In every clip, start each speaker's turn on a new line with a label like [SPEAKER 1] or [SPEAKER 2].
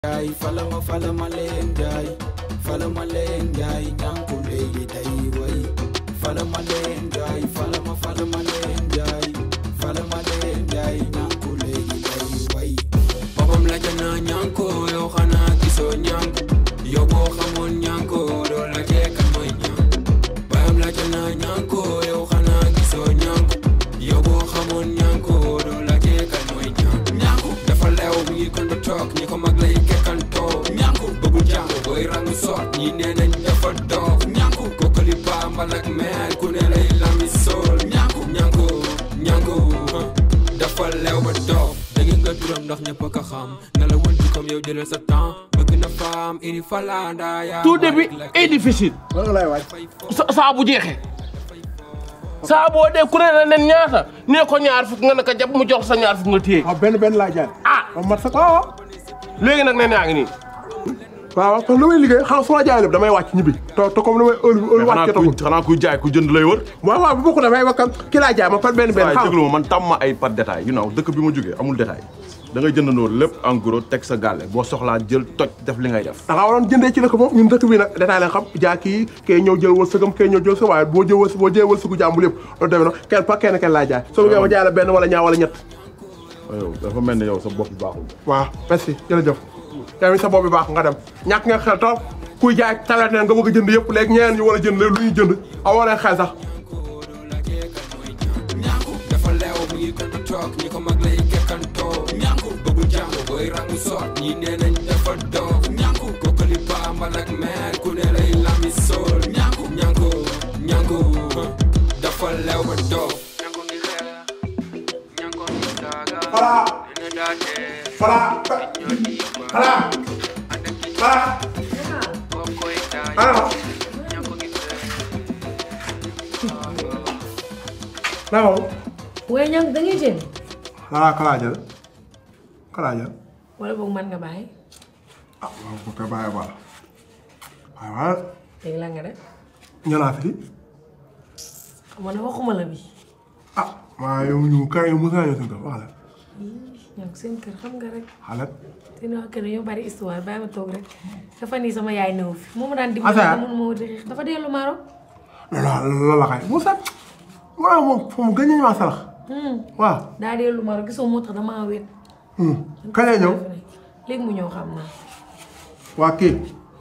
[SPEAKER 1] Falama lenjay nyanku legi day way falama lenjay nyanku legi day way babam la jana nyanko yo xana giso nyanko yo bo xamone nyanko do la ke kan moy nyanko babam la jana nyanko yo xana giso nyanko yo bo xamone nyanko do la ke kan moy nyanko dafa lew mi kon do tok ni ko mag lay kekanto nyanko bëggu jàng boy rangu sot ñi nenañ dafa dof nyanko kokali bamba lak mel ku ne lay lami sol nyanko dafa lew ba dof dégg nga turam ndax ñëpp ka xam na la won comme yow jëlal sa temps bëgg na femme iri falanda ya
[SPEAKER 2] tout début est difficile saa bu jeexee saa boo dee ku ne la nen ñaata nee ko ñaar fukk nga ne ko jàpp mu jox sa ñaar fukk nga téye.
[SPEAKER 3] waaw benn laa jaay.
[SPEAKER 2] ah
[SPEAKER 3] mat sax waaw.
[SPEAKER 2] léegi nag nen yaa ngi nii.
[SPEAKER 3] waaw kon lu may liggéey xam su ma jaay lépp damay wàcc ñibbi te comme lu may heure wàcc
[SPEAKER 4] xanaa kuy jaay ku jënd lay wër.
[SPEAKER 3] waaw bu bokk damay wakkan ki laa jaay ma par benn xam
[SPEAKER 4] déglu ma man tam ma ay par détail you know dëkk bi ma jógee amul détail da ngay jëndandoo lépp en gros teg sa gàlle boo soxlaa jël toj def li ngay def.
[SPEAKER 3] da ngaa waroon jëndee ci dëkk boobu ñun dëkk bi nag détail la xam jaa kii kay ñëw jël wërsëgam kay ñëw jël sa waaye boo jëlee wërsëgu jàmbur yëpp loolu demee noonu kenn par kenn laa jaay soo bëggee ma jaay la benn wala ñaar wala ñett.
[SPEAKER 4] yow dafa mel ne yow sa bopp baaxul.
[SPEAKER 3] waaw merci jërëjëf tamit sa bopp bi baax nga dem ñàkk nga xel toog kuy jaay talet neen nga bëgg a jënd yëpp léegi ñeneen ñu war a jënd léegi lu ñuy jënd amoo leen xel sax.
[SPEAKER 1] boy rangu sot ñi nenañ dafa dof ñanku kokali bamba lak mel ku ne lay lami sol ñanku dafa lew ba dof ñanku ngi xel ñanku ngi daga
[SPEAKER 5] Way ñang da ngay jël
[SPEAKER 3] kala jël
[SPEAKER 5] wala boog man nga bàyyi.
[SPEAKER 3] ah waaw bu ko bàyyi wala waaw
[SPEAKER 5] léegi la nga def.
[SPEAKER 3] ñanaa fi
[SPEAKER 5] xam nga ne waxuma la bi.
[SPEAKER 3] ah maa yow ñu kay yow mos naa ñëw seen kër wax la.
[SPEAKER 5] ñang seen kër xam nga rek.
[SPEAKER 3] xale.
[SPEAKER 5] seen waa kër yow bari histoire bàyyi ma toog rek dafa nii sama yaay néew fi moom daan dimbali mun moo di xeex dafa dellu Maroc.
[SPEAKER 3] loolu la kay Moussa waaw moom fu mu gën a ñëwaat salax. waaw
[SPEAKER 5] daa dellu Maroc gisoo moo tax damaa wéet.
[SPEAKER 3] kañ lay ñëw
[SPEAKER 5] léegi mu ñëw xam naa.
[SPEAKER 3] waa kii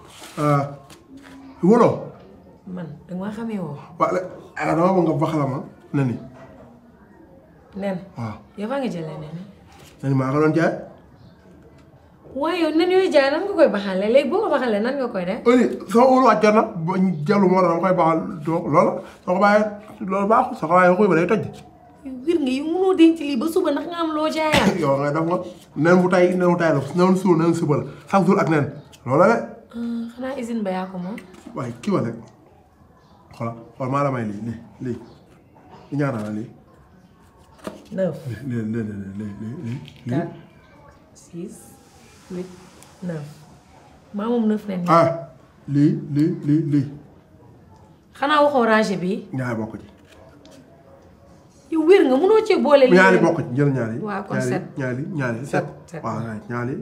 [SPEAKER 3] wolo.
[SPEAKER 5] man danga maa xamee woo.
[SPEAKER 3] waaw dama bëgg nga wax la ma ne ni.
[SPEAKER 5] nen.
[SPEAKER 3] waaw
[SPEAKER 5] yow faa nga jëlee nen.
[SPEAKER 3] nen maa nga doon jaay.
[SPEAKER 5] waaye yow nen yooyu jaay nan nga koy baxalee léegi boo ko baxalee nan nga koy def.
[SPEAKER 3] soo wóolu waat jot na ba jàllu moo dama koy baxal loola soo ko bàyyee loolu baaxul soo ko bàyyee xuy ba day toj.
[SPEAKER 5] wir nga yow mënoo denc lii ba suba ndax nga am loo jaayaat.
[SPEAKER 3] yow ngay def nga nen bu tay la nen suur nen suba la chaque jour ak nen loola de.
[SPEAKER 5] xanaa usine ba yaa ko moom.
[SPEAKER 3] waaye kii wa rek xool maa la may lii li ñaata la lii.
[SPEAKER 5] 9.
[SPEAKER 3] lii
[SPEAKER 5] 4 6 8 9 maa moom 9 nen.
[SPEAKER 3] ah lii.
[SPEAKER 5] xanaa waxoo rangé bi.
[SPEAKER 3] ñaari bokk ci.
[SPEAKER 5] yow wér nga mënoo cee boole. lii
[SPEAKER 3] ñaari bokk ci jël ñaari.
[SPEAKER 5] waaw kon 7
[SPEAKER 3] ñaari 7.
[SPEAKER 5] 7
[SPEAKER 3] waaw ñaari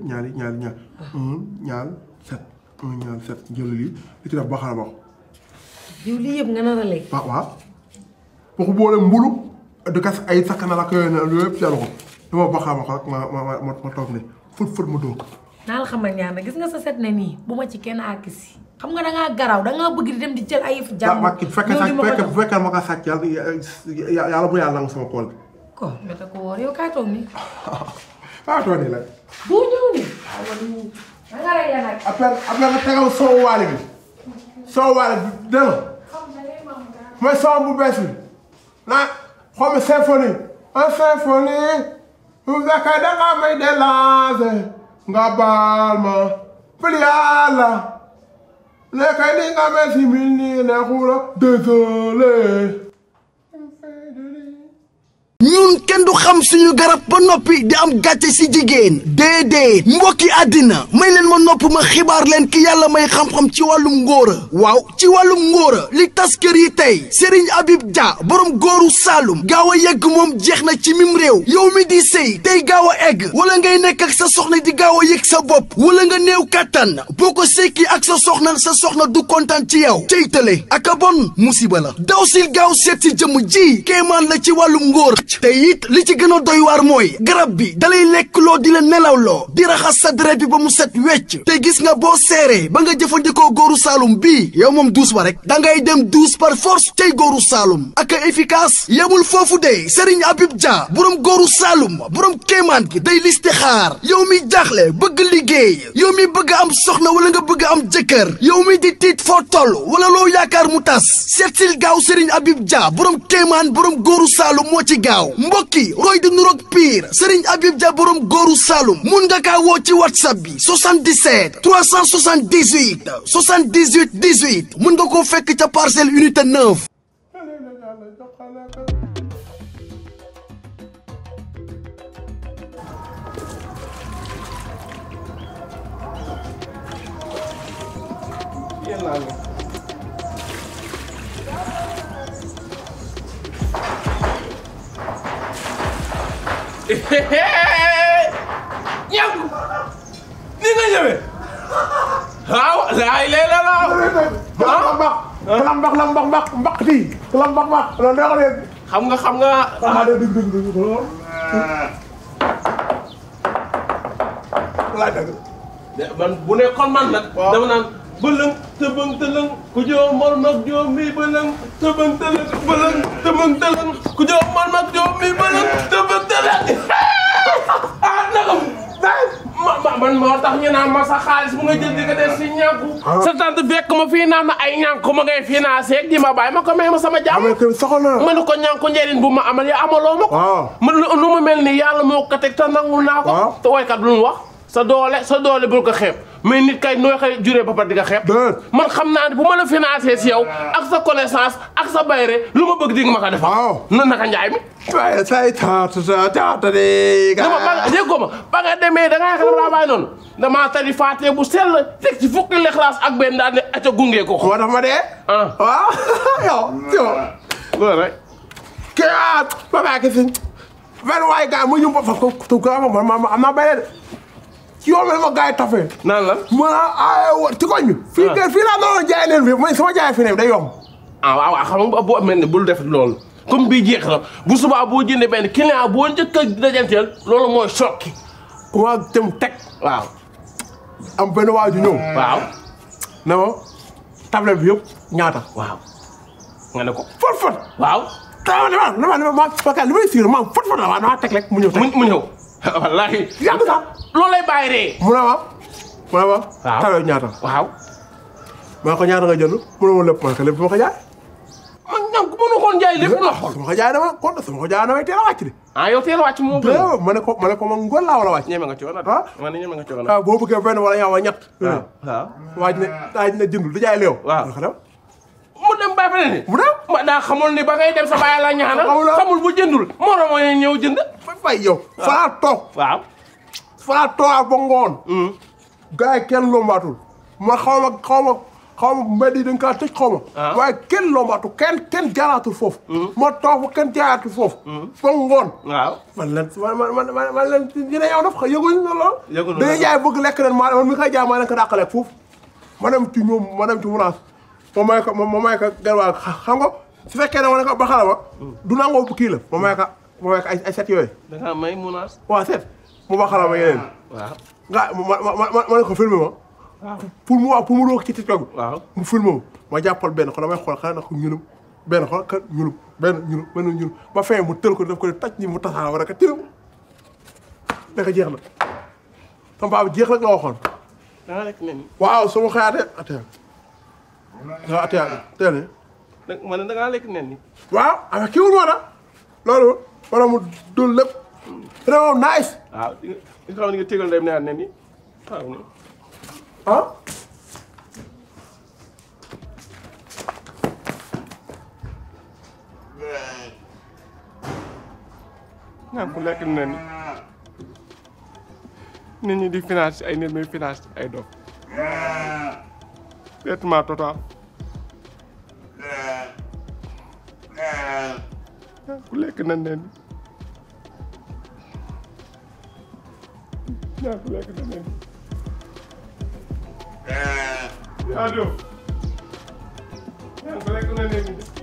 [SPEAKER 3] 7 jël lii li ci def baxal bokk.
[SPEAKER 5] yow lii yëpp nga nar a lekk.
[SPEAKER 3] waaw waxu boole mbulu di kas ay sakkanal ak yooyu ne yëpp jàll ko dama baxal ma ko rek ma toog ne fët ma dóor ko.
[SPEAKER 5] naa la xamal ñaar na gis nga sa set ne nii bu ma ci kenn àgg si. xam nga dangaa garaaw dangaa bëgg di dem di jël ay yëfu jàmm.
[SPEAKER 3] bu fekkee ma ko sàcc yàlla bu yàlla nangu sama kool bi.
[SPEAKER 5] ko bete ko woor yow kaay toog nii.
[SPEAKER 3] kaay toog nii la.
[SPEAKER 5] boo ñëw nii. danga rey la nag.
[SPEAKER 3] après nga tegal soowu waale bi. soowu waale bi dégg nga. mooy soow bu bees bi. naa xaw ma symphonie. en symphonie. bu fekkee da nga may délancé. nga baal ma. pël yàlla. léegi ni nga mel si mil nii neexul la désolé
[SPEAKER 6] ñun kenn du xam suñu garab ba noppi di am gàcce si jigéen déedéet mbokki àddina may leen ma nopp ma xibaar leen ki yàlla may xam-xam ci wàllum ngóora waaw ci wàllum ngóora li tas kër yi tey Serigne Habib Dia borom góoru Saalum gaaw a yegg moom jeex na ci mim réew yow mi di sëy tey gaaw a egg wala ngay nekk ak sa soxna di gaaw a yëg sa bopp wala nga néew kàttan boo ko sekki ak sa soxna du kontaan ci yow cey tële ak a bon musiba la daw sil gaaw seet si jëmm ji kéemaan la ci wàllum ngóor te it li ci gën a doy waar mooy garab bi dalay lekkloo di la nelawloo di raxas sa deret bi ba mu set wecc te gis nga boo seeree ba nga jëfandikoo góoru Saalum bii yow moom douze ba rek dangay dem douze par force tey góoru Saalum ak efficace yemul foofu de Serigne Habib Dia borom góoru Saalum borom kéemaan gi day listixaar yow mi jaaxle bëgg liggéey yow mi bëgg am soxna wala nga bëgg am jëkkër yow mi di tiit foo toll wala loo yaakaar mu tas seetsil gaaw Serigne Habib Dia borom kéemaan borom góoru Saalum moo ci gaaw mbokki roy di nuroog pire Serigne Habib Dia borom góoru Saalum mun nga kaa woo ci WhatsApp bi 77 378 78 18 mun nga koo fekk ca parcelle unité 9.
[SPEAKER 2] ñëw ni nga ñëwee waaw laay lay la laaw
[SPEAKER 3] lambax ti lambax lo neex de
[SPEAKER 2] xam nga
[SPEAKER 3] la dëgg
[SPEAKER 2] man bu nekkoon man nag dama naan bëlëng tëbëng tëlëng ku joo mor mag joo mi bëlëng tëbëng tëlëng bëlëng tëbëng tëlëng ku joo mor mag joo mi bëlëng tëbëng tëlëng ah nagam man moo tax ñu naan ma sa xaalis mu nga jël di nga def si ñànku sa tante fekk ma fii naan ay ñànku ma ngay financé di ma bàyyi ma ko may ma sama jàmm ma ne ko ñànku njëriñ bu ma amal ya amaloo ma ko man lu mu mel ni yàlla moo ko teg te nangul naa ko te woykat lu mu wax sa doole bul ko xeeb mais nit kay nooy xëy juree ba pare di nga xeeb man xam naa ne bu ma la financé si yow ak sa connaissance ak sa bayre lu ma bëgg di nga ma ko defal na naka njaay mi
[SPEAKER 3] say taata de
[SPEAKER 2] déggoo ma ba nga demee da ngaa xam laa bàyyi noonu damaa tari faatee bu sell teg ci fukki lexlaas ak benn daal ne aca gunge ko
[SPEAKER 3] moo tax ma dee waaw yow
[SPEAKER 2] loolu rek
[SPEAKER 3] kii ba baa ki sin benn waay gaa mu ñu fa ko ma am naa bayre de ci yoon bi ma gars yi tafee.
[SPEAKER 2] naan la.
[SPEAKER 3] ci koñ bi. fii laa doon jaay leen fi mooy sama jaay fi ne day yomb.
[SPEAKER 2] waaw xam nga boo mel ne bul def loolu comme bii jeex na bu subaa boo jëndee benn client boo njëkk a dajanteel loolu mooy sokki.
[SPEAKER 3] waa dem teg.
[SPEAKER 2] waaw.
[SPEAKER 3] am benn waa ju ñëw.
[SPEAKER 2] waaw.
[SPEAKER 3] ne ma tablette bi yëpp ñaata.
[SPEAKER 2] waaw. nga ne ko.
[SPEAKER 3] fot.
[SPEAKER 2] waaw.
[SPEAKER 3] li may siir maam fot la waaw damaa teg rek mu ñëw teg.
[SPEAKER 2] mu ñëw. wallaahi.
[SPEAKER 3] yàgg sax.
[SPEAKER 2] loolu lay bàyyi ree.
[SPEAKER 3] mu ne ma.
[SPEAKER 2] waaw
[SPEAKER 3] tablette ñaata.
[SPEAKER 2] waaw.
[SPEAKER 3] maa ko ñaata nga jënd mu ne ma lépp man ko lépp ma ko jaay.
[SPEAKER 2] man ñam ku mënu koon jaay lépp la.
[SPEAKER 3] sama ko jaay dama kon sama ko jaay damay teel a wàcc de.
[SPEAKER 2] yow teel a wàcc moom.
[SPEAKER 3] ma ne ko man ngoon laa war a wàcc.
[SPEAKER 2] ñeme nga coono. man ñeme nga coono.
[SPEAKER 3] boo bëggee benn wala ñaar wala ñett.
[SPEAKER 2] waaw.
[SPEAKER 3] waaj ne jëndul du jaay léew.
[SPEAKER 2] waaw mu dem bàyyi fa ne ni.
[SPEAKER 3] mu dem.
[SPEAKER 2] ma daa xamul ni ba ngay dem sa bàyyi la ñaanal. xamul bu jëndul moroom mooy ñëw jënd.
[SPEAKER 3] fay yow. falaa toog.
[SPEAKER 2] waaw.
[SPEAKER 3] falaa toog ba ngoon. gars yi kenn lombaatul. ma xaw ma mbedd yi dañ kaa tëj xaw ma. waaye kenn lombaatul kenn jaaraatul foofu. ma toog ba kenn jaaraatul foofu. ba ngoon.
[SPEAKER 2] waaw.
[SPEAKER 3] man leen dina yow daf yëguñu lool.
[SPEAKER 2] yëguñu
[SPEAKER 3] dañuy jaay bëgg lekk leen man mi koy jaay maa leen ko dàq lekk foofu. ma dem ci ñoom ma dem ci munaas ma may ko garwaa xam nga su fekkee ne ma ne ko ba xala ma du nangoo bu kii la ma may ko ay set yooyu.
[SPEAKER 2] da ngaa may munaas.
[SPEAKER 3] waaw set mu ba xala ma yeneen.
[SPEAKER 2] waaw.
[SPEAKER 3] nga ma ne ko filmé ma. waaw pour mu roog ci TikTok bi.
[SPEAKER 2] waaw
[SPEAKER 3] mu filmé ma jàppal benn xol damay xool xanaa na ko ñulum benn xol ka ñulum benn ñulum ba fee mu tël ko def ko taj ñi mu tasaara war a ka tiram naka jeex na sama papa jeex rek la waxoon.
[SPEAKER 2] da nga lekk nen.
[SPEAKER 3] waaw su ma xëyaatee atee waaw atee teel ne.
[SPEAKER 2] ma ne da ngaa lekk nen ni.
[SPEAKER 3] waaw avec kii wul moo tax loolu maanaam mu dul lépp. vraiment nice.
[SPEAKER 2] waaw di nga xam ne nga tegal dem ne nen ni waaw.
[SPEAKER 3] ah. ñaan ku lekk na ni nit ñi di finance ay nit muy finance ay dof traitement total ku lekk na nen ñaan ku lekk na nen yaa do ñaan ku lekk na nen